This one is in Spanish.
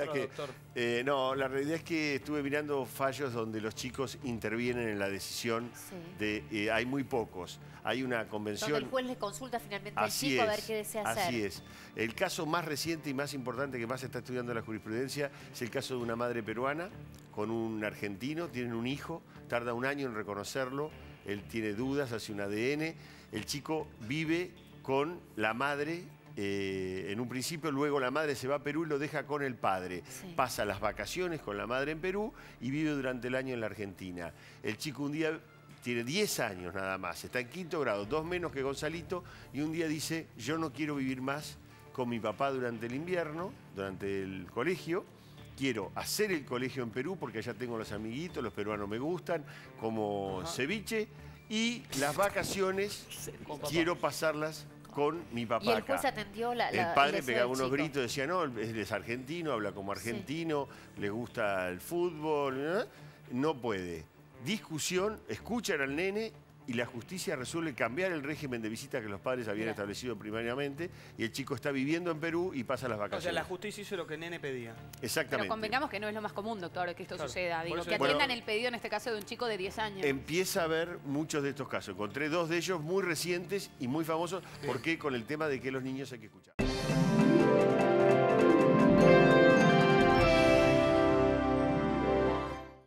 realidad es que... no, la realidad es que estuve mirando fallos donde los chicos intervienen en la decisión de... hay muy pocos. Hay una convención... Donde el juez le consulta finalmente al chico a ver qué desea hacer. Así es. El caso más reciente y más importante que más se está estudiando en la jurisprudencia es el caso de una madre peruana con un argentino. Tienen un hijo, tarda un año en reconocerlo. Él tiene dudas, hace un ADN. El chico vive con la madre en un principio, luego la madre se va a Perú y lo deja con el padre. Pasa las vacaciones con la madre en Perú y vive durante el año en la Argentina. El chico un día tiene 10 años nada más, está en 5º grado, 2 menos que Gonzalito, y un día dice, yo no quiero vivir más con mi papá durante el invierno, durante el colegio. Quiero hacer el colegio en Perú porque allá tengo los amiguitos, los peruanos me gustan, como ceviche. Y las vacaciones quiero pasarlas con mi papá. ¿Y el juez atendió el padre pegaba unos gritos, decía, no, él es argentino, habla como argentino, le gusta el fútbol, no puede. Discusión, escuchan al nene y la justicia resuelve cambiar el régimen de visita que los padres habían establecido primariamente y el chico está viviendo en Perú y pasa las vacaciones. O sea, la justicia hizo lo que el nene pedía. Exactamente. Pero convengamos que no es lo más común, doctor, que esto suceda. Digo, que atiendan el pedido en este caso de un chico de 10 años. Empieza a haber muchos de estos casos. Encontré 2 de ellos muy recientes y muy famosos porque con el tema de que los niños hay que escuchar.